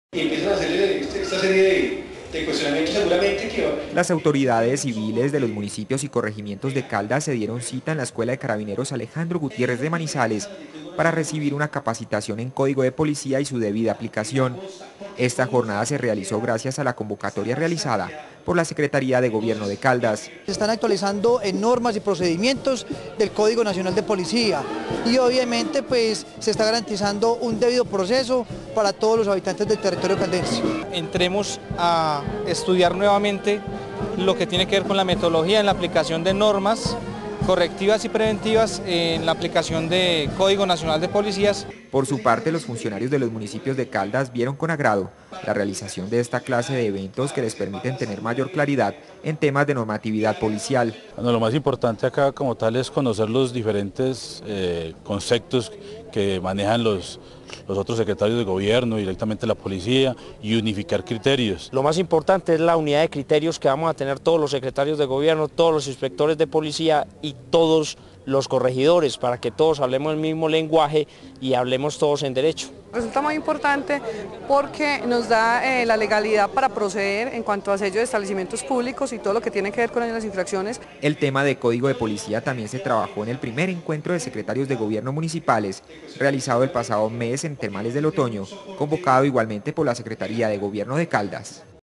Y empiezan a hacer esta serie de cuestionamientos seguramente Las autoridades civiles de los municipios y corregimientos de Caldas se dieron cita en la Escuela de Carabineros Alejandro Gutiérrez de Manizales para recibir una capacitación en código de policía y su debida aplicación. Esta jornada se realizó gracias a la convocatoria realizada por la Secretaría de Gobierno de Caldas. Se están actualizando en normas y procedimientos del Código Nacional de Policía y obviamente pues se está garantizando un debido proceso para todos los habitantes del territorio caldense. Entremos a estudiar nuevamente lo que tiene que ver con la metodología en la aplicación de normas correctivas y preventivas en la aplicación de Código Nacional de Policías. Por su parte, los funcionarios de los municipios de Caldas vieron con agrado la realización de esta clase de eventos que les permiten tener mayor claridad en temas de normatividad policial. Bueno, lo más importante acá como tal es conocer los diferentes conceptos que manejan los otros secretarios de gobierno, directamente la policía, y unificar criterios. Lo más importante es la unidad de criterios que vamos a tener todos los secretarios de gobierno, todos los inspectores de policía y todos los corregidores, para que todos hablemos el mismo lenguaje y hablemos todos en derecho. Resulta muy importante porque nos da la legalidad para proceder en cuanto a sello de establecimientos públicos y todo lo que tiene que ver con las infracciones. El tema de código de policía también se trabajó en el primer encuentro de secretarios de gobierno municipales, realizado el pasado mes en Termales del Otoño, convocado igualmente por la Secretaría de Gobierno de Caldas.